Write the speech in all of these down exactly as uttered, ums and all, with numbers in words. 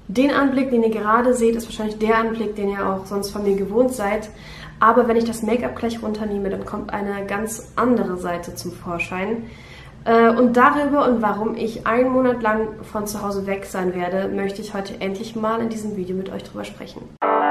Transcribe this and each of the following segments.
Den Anblick, den ihr gerade seht, ist wahrscheinlich der Anblick, den ihr auch sonst von mir gewohnt seid. Aber wenn ich das Make-up gleich runternehme, dann kommt eine ganz andere Seite zum Vorschein. Und darüber und warum ich einen Monat lang von zu Hause weg sein werde, möchte ich heute endlich mal in diesem Video mit euch drüber sprechen.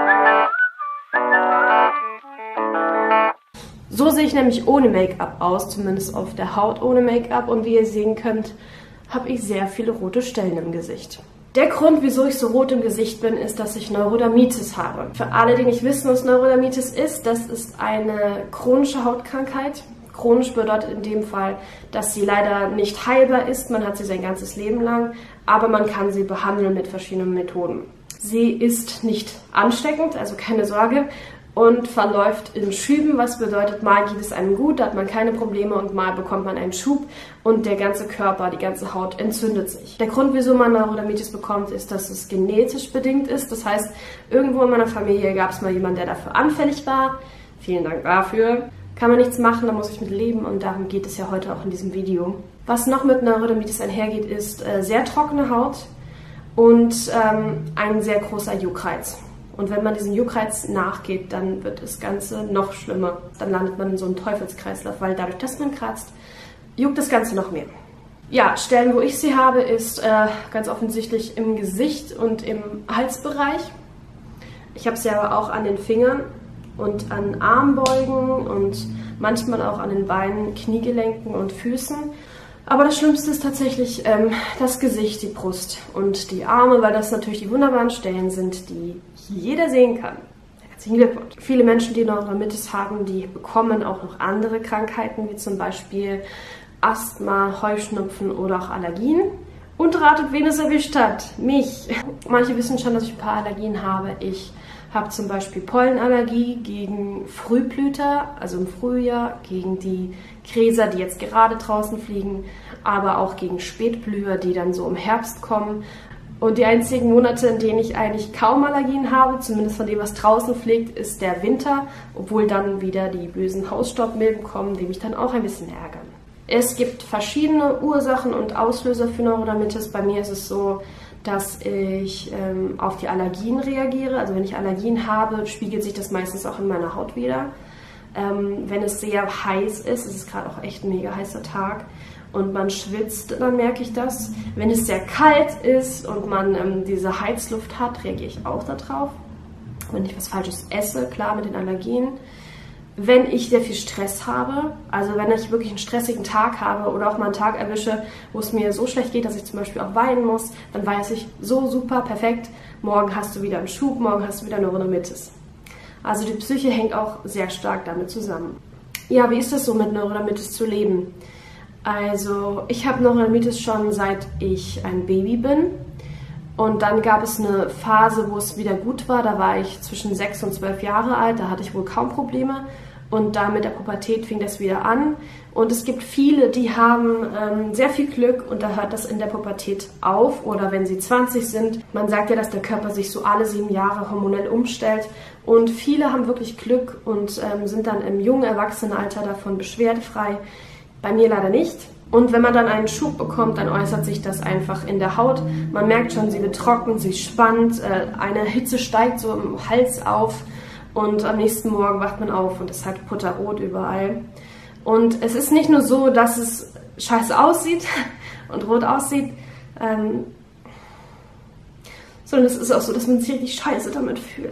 So sehe ich nämlich ohne Make-up aus, zumindest auf der Haut ohne Make-up. Und wie ihr sehen könnt, habe ich sehr viele rote Stellen im Gesicht. Der Grund, wieso ich so rot im Gesicht bin, ist, dass ich Neurodermitis habe. Für alle, die nicht wissen, was Neurodermitis ist, das ist eine chronische Hautkrankheit. Chronisch bedeutet in dem Fall, dass sie leider nicht heilbar ist. Man hat sie sein ganzes Leben lang, aber man kann sie behandeln mit verschiedenen Methoden. Sie ist nicht ansteckend, also keine Sorge, und verläuft in Schüben, was bedeutet, mal geht es einem gut, da hat man keine Probleme und mal bekommt man einen Schub und der ganze Körper, die ganze Haut entzündet sich. Der Grund, wieso man Neurodermitis bekommt, ist, dass es genetisch bedingt ist. Das heißt, irgendwo in meiner Familie gab es mal jemanden, der dafür anfällig war. Vielen Dank dafür. Kann man nichts machen, da muss ich mit leben und darum geht es ja heute auch in diesem Video. Was noch mit Neurodermitis einhergeht, ist äh, sehr trockene Haut und ähm, ein sehr großer Juckreiz. Und wenn man diesem Juckreiz nachgeht, dann wird das Ganze noch schlimmer. Dann landet man in so einem Teufelskreislauf, weil dadurch, dass man kratzt, juckt das Ganze noch mehr. Ja, Stellen, wo ich sie habe, ist äh, ganz offensichtlich im Gesicht und im Halsbereich. Ich habe sie aber auch an den Fingern und an Armbeugen und manchmal auch an den Beinen, Kniegelenken und Füßen. Aber das Schlimmste ist tatsächlich ähm, das Gesicht, die Brust und die Arme, weil das natürlich die wunderbaren Stellen sind, die jeder sehen kann. Herzlichen Glückwunsch. Viele Menschen, die Neurodermitis haben, die bekommen auch noch andere Krankheiten, wie zum Beispiel Asthma, Heuschnupfen oder auch Allergien. Und ratet, wen es erwischt hat? Mich. Manche wissen schon, dass ich ein paar Allergien habe. Ich habe zum Beispiel Pollenallergie gegen Frühblüter, also im Frühjahr, gegen die Gräser, die jetzt gerade draußen fliegen, aber auch gegen Spätblüher, die dann so im Herbst kommen. Und die einzigen Monate, in denen ich eigentlich kaum Allergien habe, zumindest von dem, was draußen fliegt, ist der Winter, obwohl dann wieder die bösen Hausstaubmilben kommen, die mich dann auch ein bisschen ärgern. Es gibt verschiedene Ursachen und Auslöser für Neurodermitis. Bei mir ist es so, dass ich ähm, auf die Allergien reagiere. Also wenn ich Allergien habe, spiegelt sich das meistens auch in meiner Haut wieder. Ähm, wenn es sehr heiß ist, es ist gerade auch echt ein mega heißer Tag und man schwitzt, dann merke ich das. Wenn es sehr kalt ist und man ähm, diese Heizluft hat, reagiere ich auch darauf. Wenn ich was Falsches esse, klar mit den Allergien. Wenn ich sehr viel Stress habe, also wenn ich wirklich einen stressigen Tag habe oder auch mal einen Tag erwische, wo es mir so schlecht geht, dass ich zum Beispiel auch weinen muss, dann weiß ich, so super, perfekt, morgen hast du wieder einen Schub, morgen hast du wieder Neurodermitis. Also die Psyche hängt auch sehr stark damit zusammen. Ja, wie ist das so mit Neurodermitis zu leben? Also ich habe Neurodermitis schon seit ich ein Baby bin. Und dann gab es eine Phase, wo es wieder gut war. Da war ich zwischen sechs und zwölf Jahre alt. Da hatte ich wohl kaum Probleme. Und da mit der Pubertät fing das wieder an. Und es gibt viele, die haben ähm, sehr viel Glück und da hört das in der Pubertät auf oder wenn sie zwanzig sind. Man sagt ja, dass der Körper sich so alle sieben Jahre hormonell umstellt. Und viele haben wirklich Glück und ähm, sind dann im jungen Erwachsenenalter davon beschwerdefrei. Bei mir leider nicht. Und wenn man dann einen Schub bekommt, dann äußert sich das einfach in der Haut. Man merkt schon, sie wird trocken, sie spannt, äh, eine Hitze steigt so im Hals auf und am nächsten Morgen wacht man auf und es hat putterrot überall. Und es ist nicht nur so, dass es scheiße aussieht und rot aussieht, ähm, sondern es ist auch so, dass man sich richtig scheiße damit fühlt.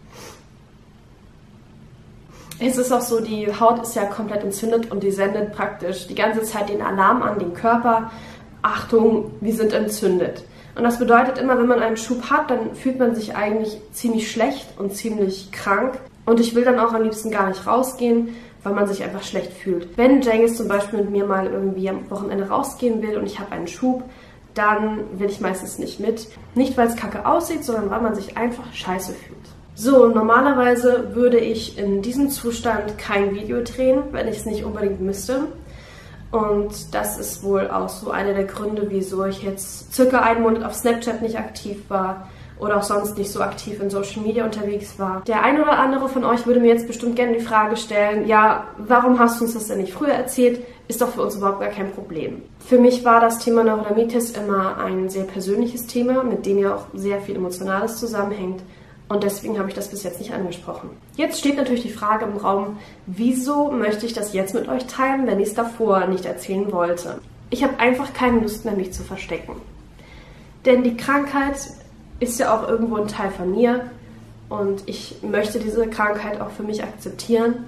Es ist auch so, die Haut ist ja komplett entzündet und die sendet praktisch die ganze Zeit den Alarm an den Körper. Achtung, wir sind entzündet. Und das bedeutet immer, wenn man einen Schub hat, dann fühlt man sich eigentlich ziemlich schlecht und ziemlich krank. Und ich will dann auch am liebsten gar nicht rausgehen, weil man sich einfach schlecht fühlt. Wenn Cengiz zum Beispiel mit mir mal irgendwie am Wochenende rausgehen will und ich habe einen Schub, dann will ich meistens nicht mit. Nicht, weil es kacke aussieht, sondern weil man sich einfach scheiße fühlt. So, normalerweise würde ich in diesem Zustand kein Video drehen, wenn ich es nicht unbedingt müsste. Und das ist wohl auch so einer der Gründe, wieso ich jetzt circa einen Monat auf Snapchat nicht aktiv war oder auch sonst nicht so aktiv in Social Media unterwegs war. Der eine oder andere von euch würde mir jetzt bestimmt gerne die Frage stellen, ja, warum hast du uns das denn nicht früher erzählt? ist doch für uns überhaupt gar kein Problem. Für mich war das Thema Neurodermitis immer ein sehr persönliches Thema, mit dem ja auch sehr viel Emotionales zusammenhängt. Und deswegen habe ich das bis jetzt nicht angesprochen. Jetzt steht natürlich die Frage im Raum, wieso möchte ich das jetzt mit euch teilen, wenn ich es davor nicht erzählen wollte? Ich habe einfach keine Lust mehr, mich zu verstecken. Denn die Krankheit ist ja auch irgendwo ein Teil von mir und ich möchte diese Krankheit auch für mich akzeptieren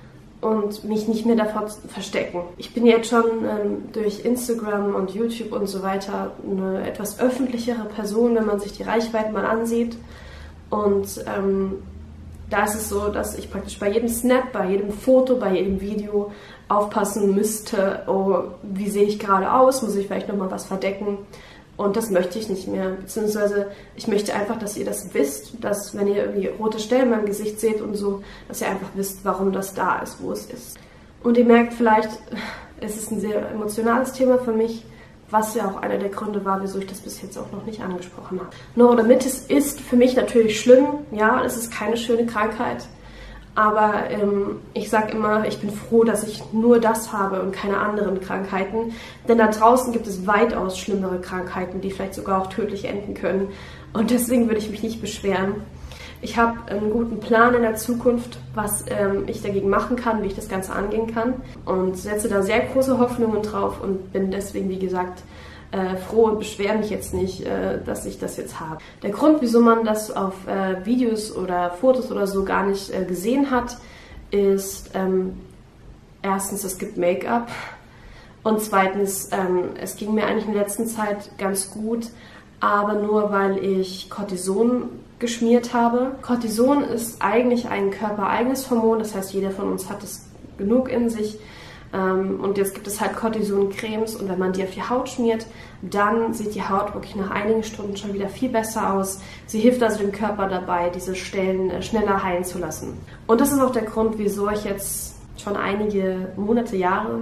und mich nicht mehr davor verstecken. Ich bin jetzt schon ähm, durch Instagram und YouTube und so weiter eine etwas öffentlichere Person, wenn man sich die Reichweite mal ansieht. Und ähm, da ist es so, dass ich praktisch bei jedem Snap, bei jedem Foto, bei jedem Video aufpassen müsste, oh, wie sehe ich gerade aus, muss ich vielleicht nochmal was verdecken. Und das möchte ich nicht mehr. Beziehungsweise ich möchte einfach, dass ihr das wisst, dass wenn ihr irgendwie rote Stellen in meinem Gesicht seht und so, dass ihr einfach wisst, warum das da ist, wo es ist. Und ihr merkt vielleicht, es ist ein sehr emotionales Thema für mich, was ja auch einer der Gründe war, wieso ich das bis jetzt auch noch nicht angesprochen habe. Neurodermitis ist für mich natürlich schlimm. Ja, es ist keine schöne Krankheit. Aber ähm, ich sage immer, ich bin froh, dass ich nur das habe und keine anderen Krankheiten. Denn da draußen gibt es weitaus schlimmere Krankheiten, die vielleicht sogar auch tödlich enden können. Und deswegen würde ich mich nicht beschweren. Ich habe einen guten Plan in der Zukunft, was ähm, ich dagegen machen kann, wie ich das Ganze angehen kann. Und setze da sehr große Hoffnungen drauf und bin deswegen, wie gesagt, äh, froh und beschwere mich jetzt nicht, äh, dass ich das jetzt habe. Der Grund, wieso man das auf äh, Videos oder Fotos oder so gar nicht äh, gesehen hat, ist ähm, erstens, es gibt Make-up und zweitens, ähm, es ging mir eigentlich in der letzten Zeit ganz gut, aber nur weil ich Cortison geschmiert habe. Cortison ist eigentlich ein körpereigenes Hormon, das heißt, jeder von uns hat es genug in sich. Und jetzt gibt es halt Cortison-Cremes und wenn man die auf die Haut schmiert, dann sieht die Haut wirklich nach einigen Stunden schon wieder viel besser aus. Sie hilft also dem Körper dabei, diese Stellen schneller heilen zu lassen. Und das ist auch der Grund, wieso ich jetzt schon einige Monate, Jahre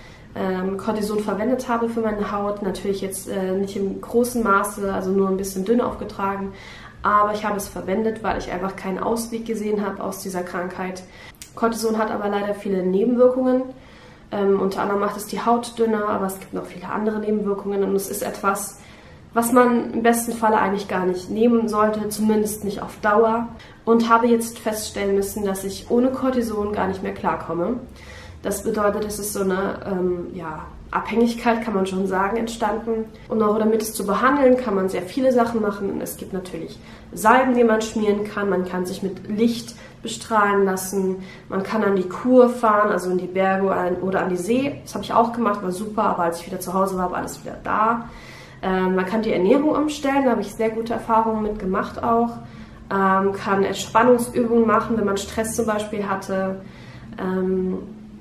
ähm, Cortison verwendet habe für meine Haut. Natürlich jetzt äh, nicht im großen Maße, also nur ein bisschen dünn aufgetragen. Aber ich habe es verwendet, weil ich einfach keinen Ausweg gesehen habe aus dieser Krankheit. Cortison hat aber leider viele Nebenwirkungen. Ähm, unter anderem macht es die Haut dünner, aber es gibt noch viele andere Nebenwirkungen. Und es ist etwas, was man im besten Falle eigentlich gar nicht nehmen sollte, zumindest nicht auf Dauer. Und habe jetzt feststellen müssen, dass ich ohne Cortison gar nicht mehr klarkomme. Das bedeutet, es ist so eine ähm, ja, Abhängigkeit, kann man schon sagen, entstanden. Und auch damit es zu behandeln, kann man sehr viele Sachen machen. Es gibt natürlich Salben, die man schmieren kann. Man kann sich mit Licht bestrahlen lassen. Man kann an die Kur fahren, also in die Berge oder an die See. Das habe ich auch gemacht, war super. Aber als ich wieder zu Hause war, war alles wieder da. Ähm, man kann die Ernährung umstellen. Da habe ich sehr gute Erfahrungen mit gemacht auch. Ähm, kann Entspannungsübungen machen, wenn man Stress zum Beispiel hatte. Ähm,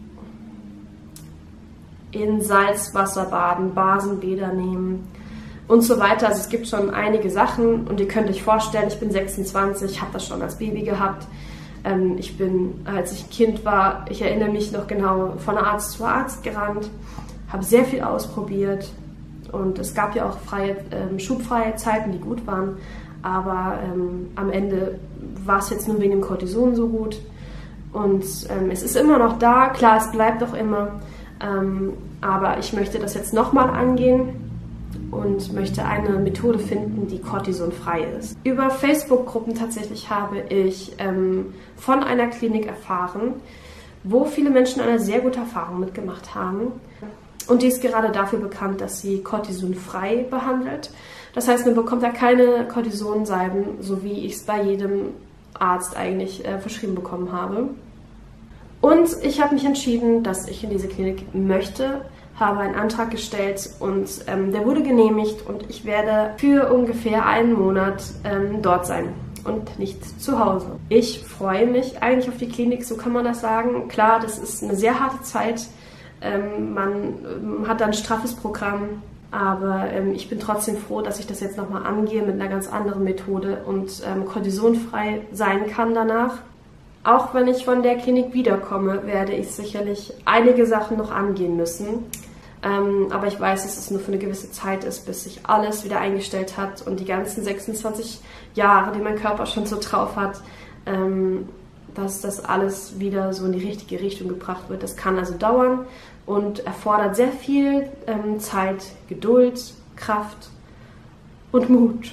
in Salzwasser baden, Basenbäder nehmen und so weiter. Also es gibt schon einige Sachen und ihr könnt euch vorstellen, ich bin sechsundzwanzig, habe das schon als Baby gehabt. Ähm, ich bin, als ich ein Kind war, ich erinnere mich noch genau, von Arzt zu Arzt gerannt, habe sehr viel ausprobiert und es gab ja auch freie, ähm, schubfreie Zeiten, die gut waren, aber ähm, am Ende war es jetzt nur wegen dem Cortison so gut und ähm, es ist immer noch da, klar, es bleibt auch immer. Ähm, aber ich möchte das jetzt nochmal angehen und möchte eine Methode finden, die cortisonfrei ist. Über Facebook-Gruppen tatsächlich habe ich ähm, von einer Klinik erfahren, wo viele Menschen eine sehr gute Erfahrung mitgemacht haben. Und die ist gerade dafür bekannt, dass sie cortisonfrei behandelt. Das heißt, man bekommt da keine Cortisonsalben, so wie ich es bei jedem Arzt eigentlich äh, verschrieben bekommen habe. Und ich habe mich entschieden, dass ich in diese Klinik möchte, habe einen Antrag gestellt und ähm, der wurde genehmigt und ich werde für ungefähr einen Monat ähm, dort sein und nicht zu Hause. Ich freue mich eigentlich auf die Klinik, so kann man das sagen. Klar, das ist eine sehr harte Zeit, ähm, man ähm, hat ein straffes Programm, aber ähm, ich bin trotzdem froh, dass ich das jetzt nochmal angehe mit einer ganz anderen Methode und ähm, cortisonfrei sein kann danach. Auch wenn ich von der Klinik wiederkomme, werde ich sicherlich einige Sachen noch angehen müssen. Ähm, aber ich weiß, dass es nur für eine gewisse Zeit ist, bis sich alles wieder eingestellt hat und die ganzen sechsundzwanzig Jahre, die mein Körper schon so drauf hat, ähm, dass das alles wieder so in die richtige Richtung gebracht wird. Das kann also dauern und erfordert sehr viel ähm, Zeit, Geduld, Kraft und Mut.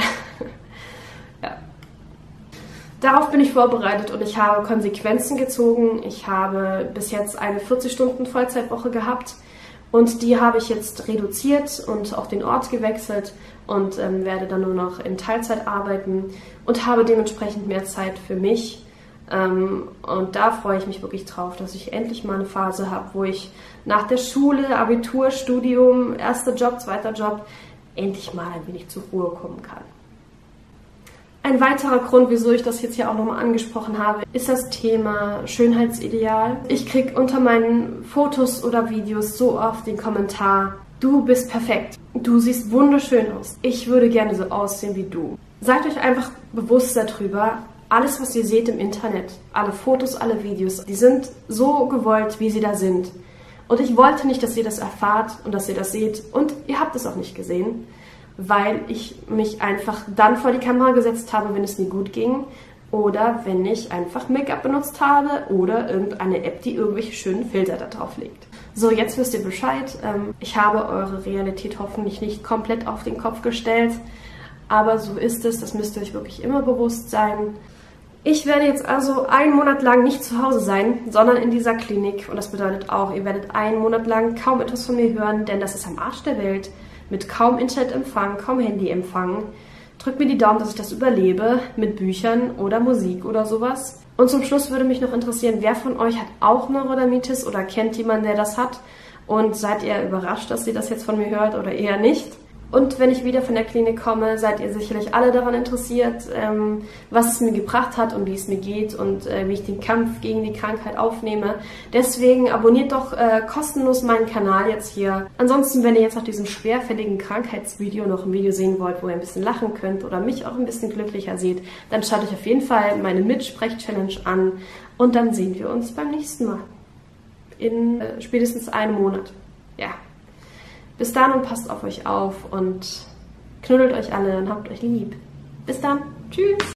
Ja. Darauf bin ich vorbereitet und ich habe Konsequenzen gezogen. Ich habe bis jetzt eine vierzig Stunden Vollzeitwoche gehabt und die habe ich jetzt reduziert und auch den Ort gewechselt und ähm, werde dann nur noch in Teilzeit arbeiten und habe dementsprechend mehr Zeit für mich. Ähm, und da freue ich mich wirklich drauf, dass ich endlich mal eine Phase habe, wo ich nach der Schule, Abitur, Studium, erster Job, zweiter Job, endlich mal ein wenig zur Ruhe kommen kann. Ein weiterer Grund, wieso ich das jetzt hier auch nochmal angesprochen habe, ist das Thema Schönheitsideal. Ich kriege unter meinen Fotos oder Videos so oft den Kommentar: Du bist perfekt, du siehst wunderschön aus, ich würde gerne so aussehen wie du. Seid euch einfach bewusst darüber, alles, was ihr seht im Internet, alle Fotos, alle Videos, die sind so gewollt, wie sie da sind. Und ich wollte nicht, dass ihr das erfahrt und dass ihr das seht. Und ihr habt es auch nicht gesehen, weil ich mich einfach dann vor die Kamera gesetzt habe, wenn es mir gut ging. Oder wenn ich einfach Make-up benutzt habe oder irgendeine App, die irgendwelche schönen Filter da drauf legt. So, jetzt wisst ihr Bescheid. Ich habe eure Realität hoffentlich nicht komplett auf den Kopf gestellt. Aber so ist es, das müsst ihr euch wirklich immer bewusst sein. Ich werde jetzt also einen Monat lang nicht zu Hause sein, sondern in dieser Klinik. Und das bedeutet auch, ihr werdet einen Monat lang kaum etwas von mir hören, denn das ist am Arsch der Welt, mit kaum Internetempfang, kaum Handyempfang. Drückt mir die Daumen, dass ich das überlebe, mit Büchern oder Musik oder sowas. Und zum Schluss würde mich noch interessieren, wer von euch hat auch Neurodermitis oder kennt jemanden, der das hat? Und seid ihr überrascht, dass ihr das jetzt von mir hört oder eher nicht? Und wenn ich wieder von der Klinik komme, seid ihr sicherlich alle daran interessiert, ähm, was es mir gebracht hat und wie es mir geht und äh, wie ich den Kampf gegen die Krankheit aufnehme. Deswegen abonniert doch äh, kostenlos meinen Kanal jetzt hier. Ansonsten, wenn ihr jetzt nach diesem schwerfälligen Krankheitsvideo noch ein Video sehen wollt, wo ihr ein bisschen lachen könnt oder mich auch ein bisschen glücklicher seht, dann schaut euch auf jeden Fall meine Mitsprech-Challenge an und dann sehen wir uns beim nächsten Mal. In äh, spätestens einem Monat. Ja. Bis dann und passt auf euch auf und knuddelt euch alle und habt euch lieb. Bis dann. Tschüss.